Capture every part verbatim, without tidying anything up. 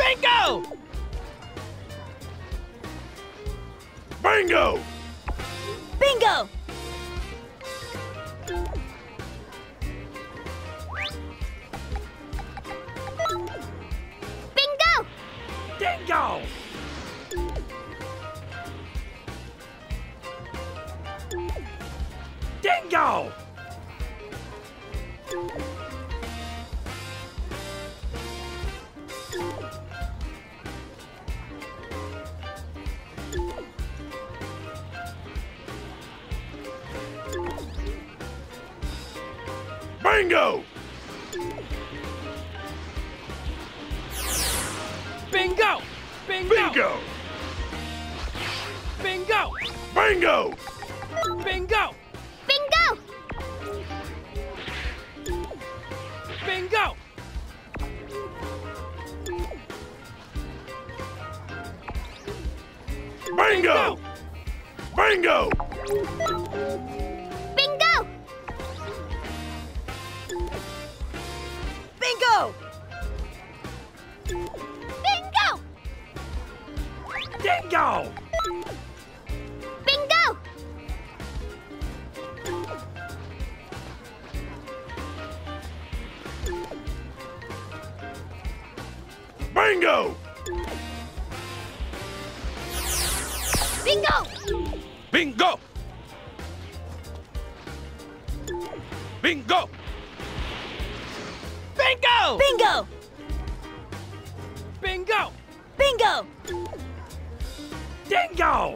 Bingo! Bingo! Bingo! Bingo! Dingo! Dingo! Bingo! Bingo! Bingo! Bingo! Bingo! Bingo! Bingo! Bingo! Bingo! Bingo! Bingo! Bingo! Bingo! Bingo! Dingo! Bingo! Bingo! Bingo! Bingo! Bingo! Bingo! Bingo! Bingo! Bingo! Dingo!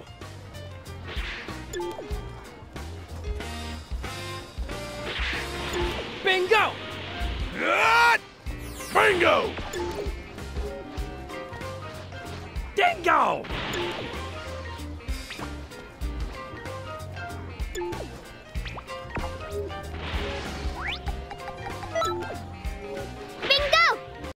Bingo! Ah! Bingo! Dingo!